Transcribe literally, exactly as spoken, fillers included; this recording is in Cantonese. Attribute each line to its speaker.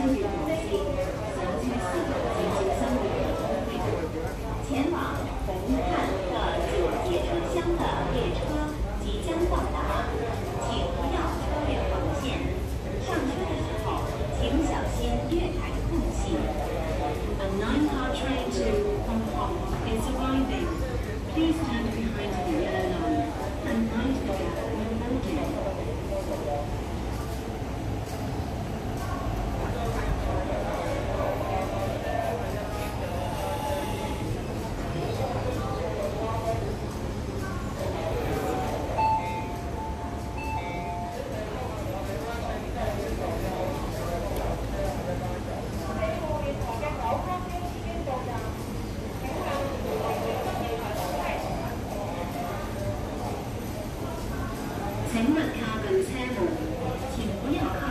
Speaker 1: 数据中心，辖区四个经济相对论工会，前往红磡的九节车厢的列车即将到达，请不要超越黄线。上车的时候，请小心月台空隙。A nine-car train to Hong Kong is arriving. Please stand behind the yellow line and mind the gap when boarding. 請勿靠近車門，請不要靠